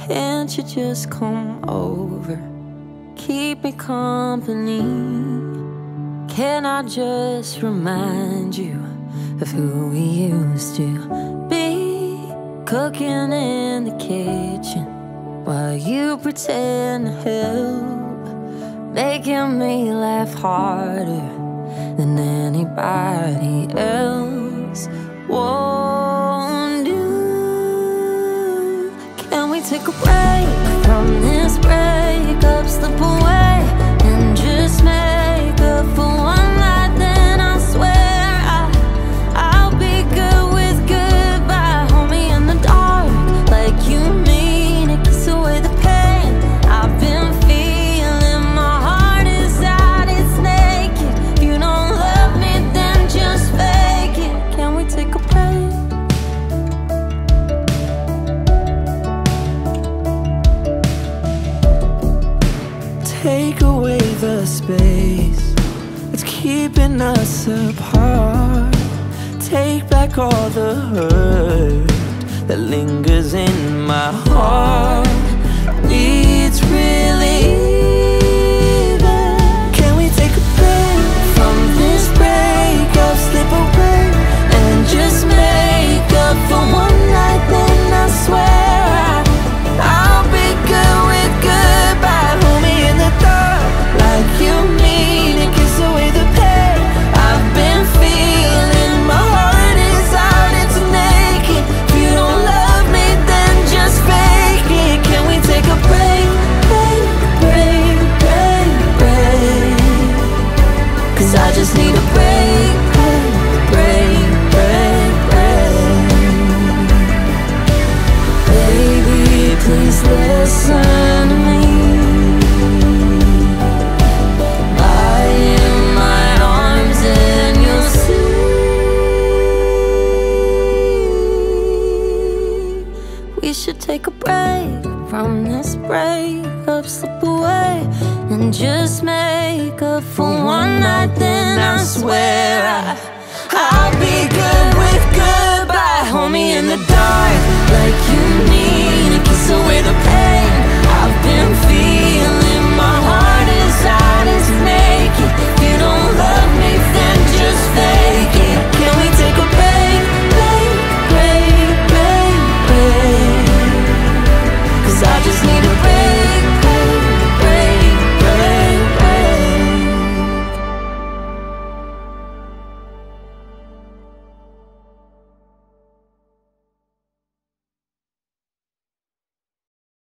Can't you just come over, keep me company? Can I just remind you of who we used to be? Cooking in the kitchen while you pretend to help, making me laugh harder than anybody else won't do. Can we take a break from this breakup, slip away and just make up for one night? Then I swear I'll be good with goodbye. Hold me in the dark like you mean it, kiss away the pain I've been feeling. My heart is out, it's naked. If you don't love me, then just fake it. Can we take a break? Take away the space that's keeping us apart. Take back all the hurt that lingers in my heart. Needs relieving. Can we take a break from this breakup, slip away and just make up for one night? Then I swear I'll be good with goodbye. Hold me in the dark like you mean it, kiss away the pain I've been feeling. My heart is out, it's naked. If you don't love me, then just fake it. Can we take a break, break, break, break, break? 'Cause I just need a break, break, break, break, break. Baby, please listen to me. Lie in my arms and you'll see. We should take a break from this breakup, slip away and just make up for one night. Then I swear I'll be good with goodbye. Hold me in the dark like you need, and kiss away the pain